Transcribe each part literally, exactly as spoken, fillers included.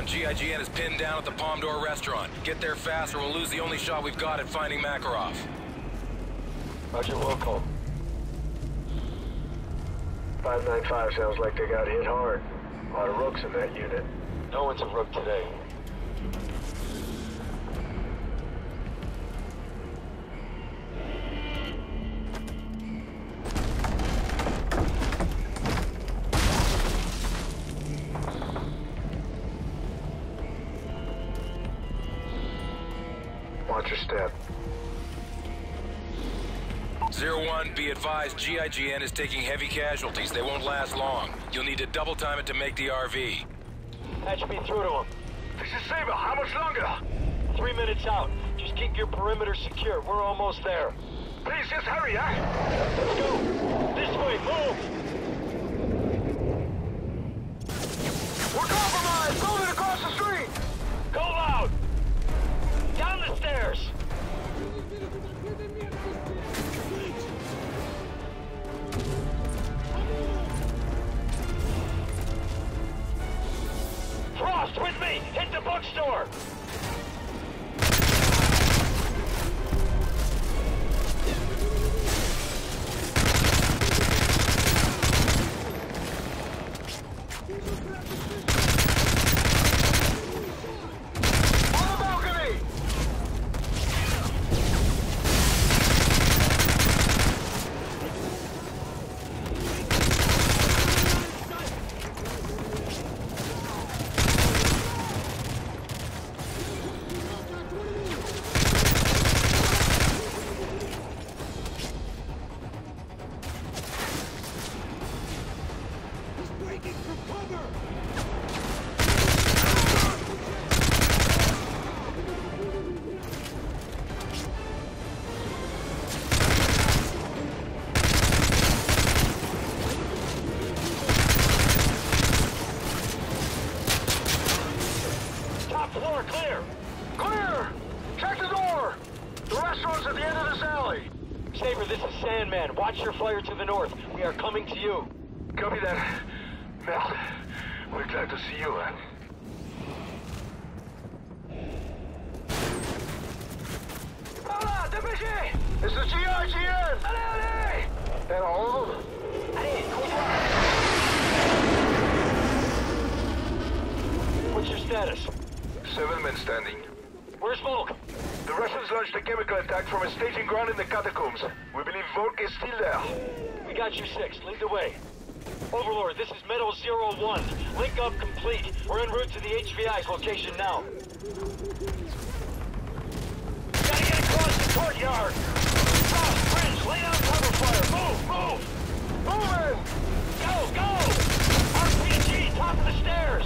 one, G I G N is pinned down at the Palm Door restaurant. Get there fast or we'll lose the only shot we've got at finding Makarov. Roger, welcome. five nine five sounds like they got hit hard. A lot of rooks in that unit. No one's a rook today. Watch your step. Zero one, be advised G I G N is taking heavy casualties. They won't last long. You'll need to double time it to make the R V. Patch me through to him. This is Saber. How much longer? Three minutes out. Just keep your perimeter secure. We're almost there. Please, just hurry, huh? Let's go. This way, move! We're compromised! Moving across the street! Go loud! Down the stairs! Frost, with me! Hit the bookstore! Floor clear! Clear! Check the door! The restaurant's at the end of this alley! Saber, this is Sandman. Watch your flyer to the north. We are coming to you. Copy that. Mel, we're glad to see you, man. Hola, dépêchez! This is G I G N! Allez, allez! And all of them? Allez, what's your status? Seven men standing. Where's Volk? The Russians launched a chemical attack from a staging ground in the catacombs. We believe Volk is still there. We got you six. Lead the way. Overlord, this is Meadow zero one. Link up complete. We're en route to the H V I's location now. Gotta get across the courtyard! Cross, bridge, lay down cover fire! Move, move! Moving! Go, go! R P G, top of the stairs!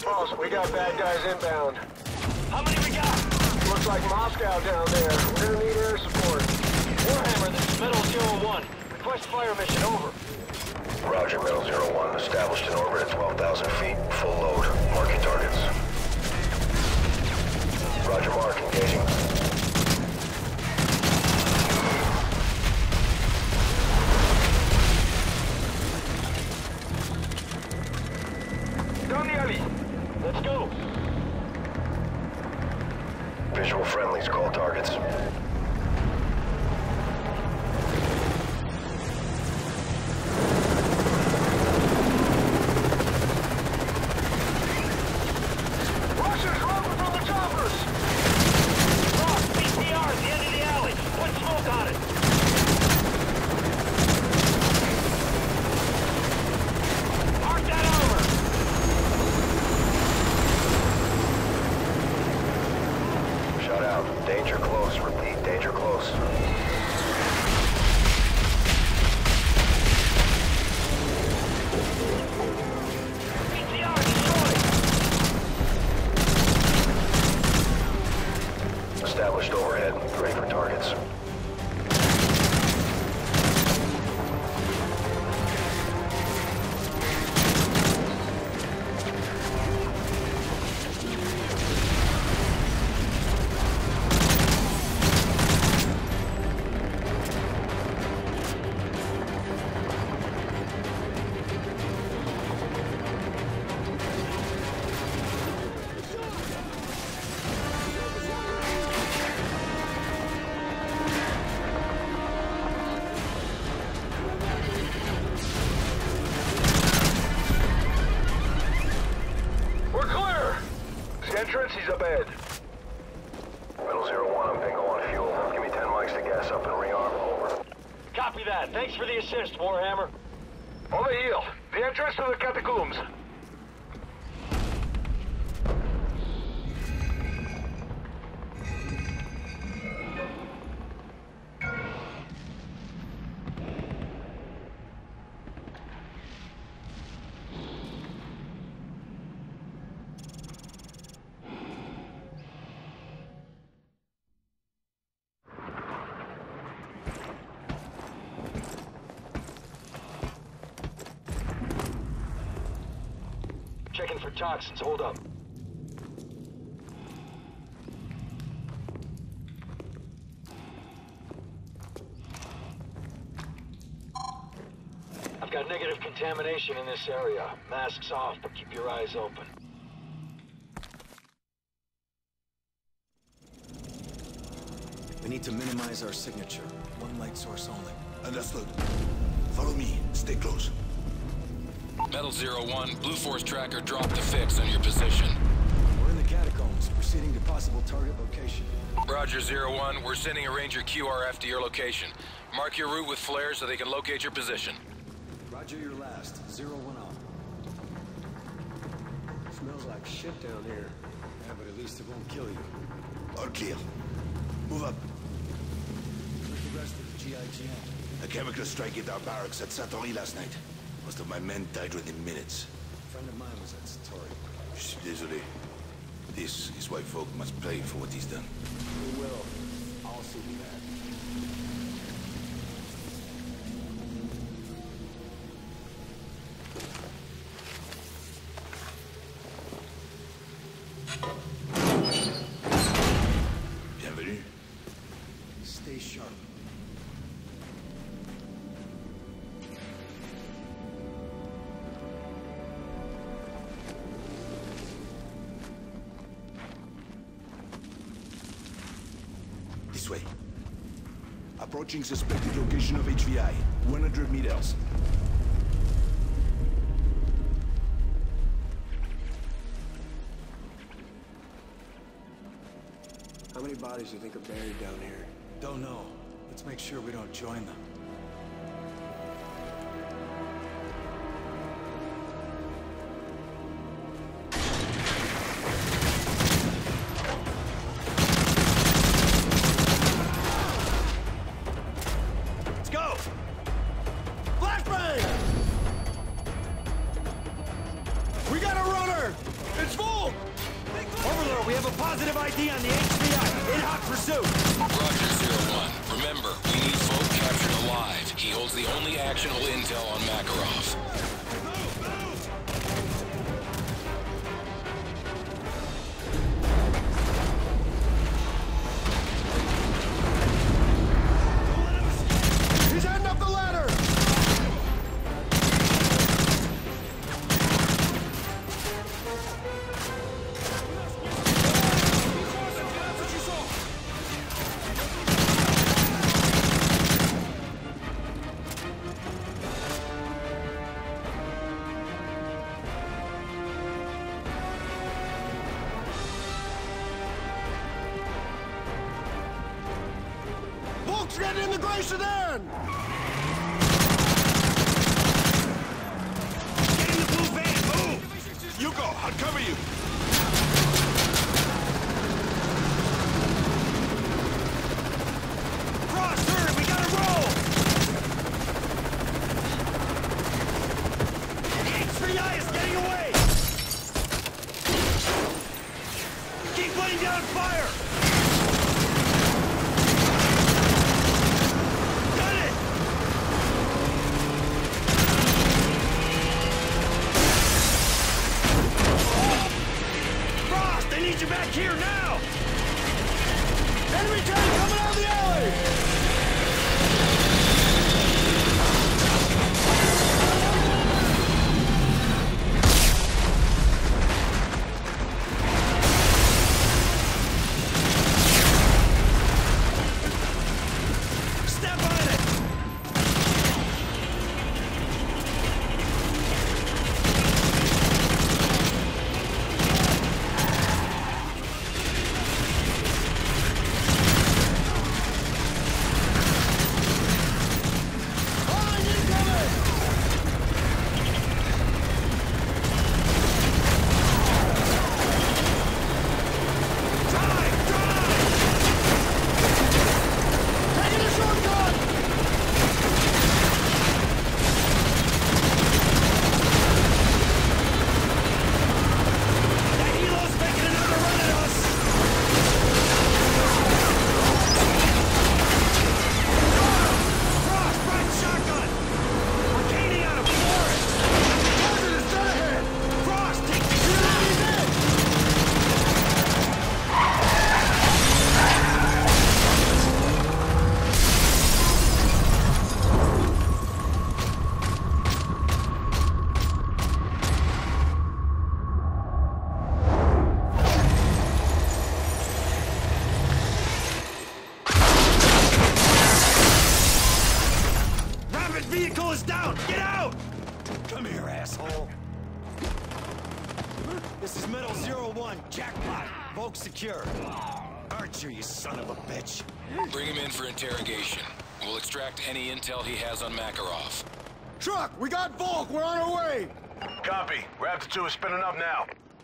Boss, we got bad guys inbound. How many we got? Looks like Moscow down there. We're gonna need air support. Warhammer, this is Metal Zero One. Request fire mission, over. Roger, Metal Zero One. Established in orbit at twelve thousand feet. Full load. Marking targets. Roger, mark. Engaging. Down the alley. Let's go. Visual friendlies. Call targets. Russians rolling from the choppers! Ross, P C R at the end of the alley. Put smoke on it. Mark that over. Shut out. Danger close. Repeat. Danger close. P C R destroyed. Established overhead. Ready for targets. We're clear! The entrance is up ahead. Metal Zero One. I'm bingo on fuel. Give me ten mics to gas up and rearm. Over. Copy that. Thanks for the assist, Warhammer. On the heel. The entrance to the catacombs. Checking for toxins. Hold up. I've got negative contamination in this area. Masks off, but keep your eyes open. We need to minimize our signature. One light source only. Understood. Follow me. Stay close. Metal Zero One, Blue Force Tracker dropped the fix on your position. We're in the catacombs, proceeding to possible target location. Roger, Zero One, we're sending a Ranger Q R F to your location. Mark your route with flares so they can locate your position. Roger your last. Zero one off. Smells like shit down here. Yeah, but at least it won't kill you. All clear. Move up. Where's the rest of the G I G N? A chemical strike hit our barracks at Satori last night. Most of my men died within minutes. A friend of mine was at Satori. Je suis désolé. This is why folk must pay for what he's done. We will. I'll see you back. Bienvenue. Stay sharp. This way. Approaching suspected location of H V I. one hundred meters. How many bodies do you think are buried down here? Don't know. Let's make sure we don't join them. Let's go! Flashbang! We got a runner! It's We have a positive I D on the H V I. In hot pursuit. Roger, Zero One. Remember, we need folk captured alive. He holds the only actionable intel on Makarov. He's heading up the ladder! Folks, get in the gray sedan! Get in the blue van. Move. You go, I'll cover you. Frost, hurry. We gotta roll. H V I is getting away. Keep laying down fire. Need you back here now! Enemy tank coming out of the alley! Step on it! Vehicle is down! Get out! Come here, asshole. This is Metal Zero One. Jackpot. Volk secure. Archer, you son of a bitch. Bring him in for interrogation. We'll extract any intel he has on Makarov. Truck, we got Volk. We're on our way. Copy. Raptor two is spinning up now.